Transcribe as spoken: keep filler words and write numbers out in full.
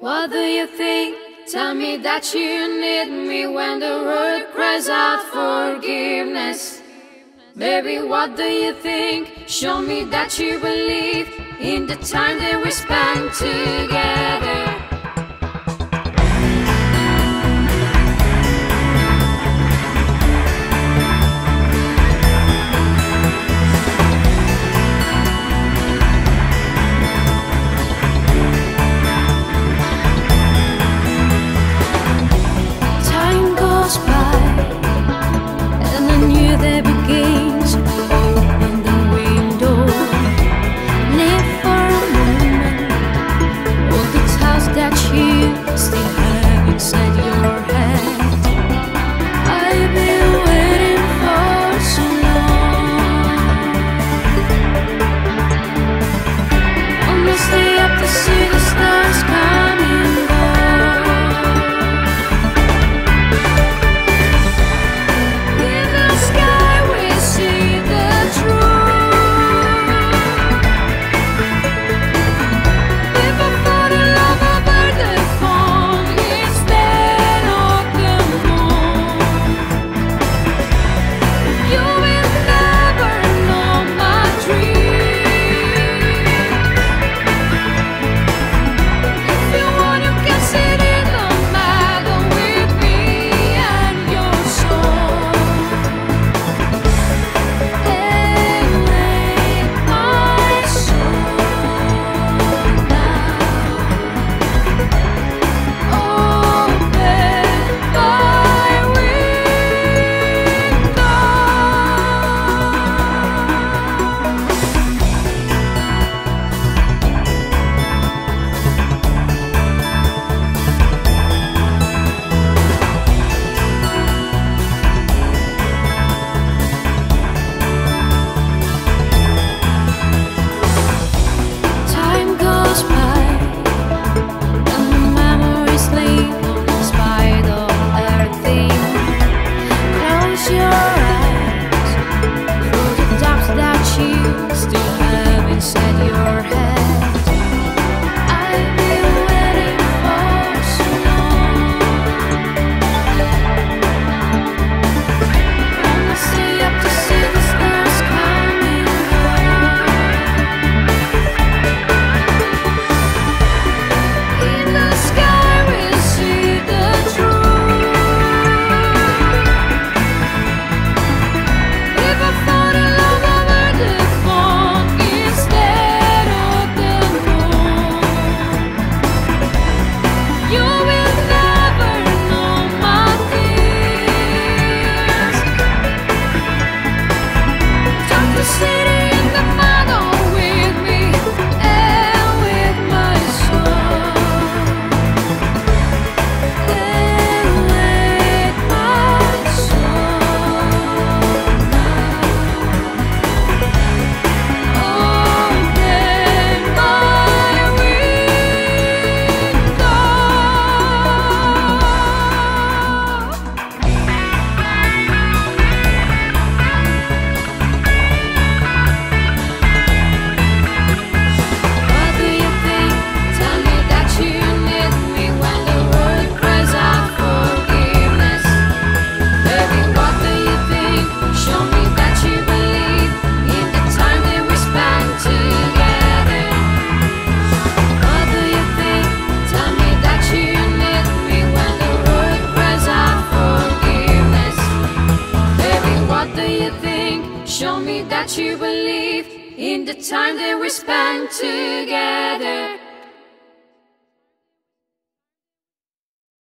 What do you think? Tell me that you need me when the world cries out forgiveness. Baby, what do you think? Show me that you believe in the time that we spend together. Show me that you believe in the time that we spend together.